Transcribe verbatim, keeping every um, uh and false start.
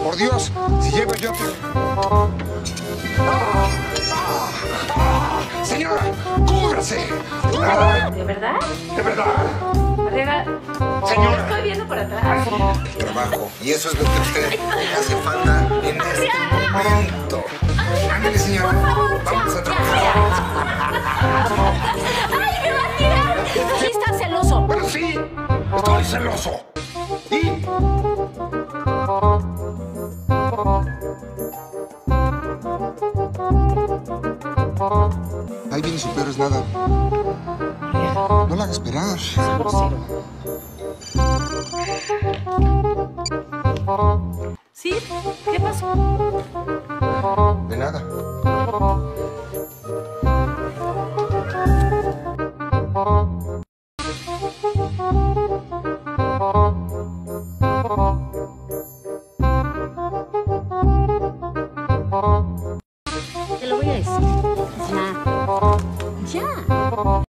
Por Dios, si llego yo... ¡Ah! ¡Ah! ¡Ah! ¡Señora! ¡Cúbrase! ¿De verdad? ¡De verdad! Arriba. Señora. Estoy viendo por atrás. Trabajo. Y eso es lo que a usted le hace falta en este momento. Ándale, señora. Por favor, Vamos ya, a trabajar. ¡Ay, me va a tirar! Sí está celoso. Bueno, sí. Estoy celoso. ¿Y? Ahí viene su peor es nada. No la hagas esperar. ¿Sí? ¿Qué pasó? De nada.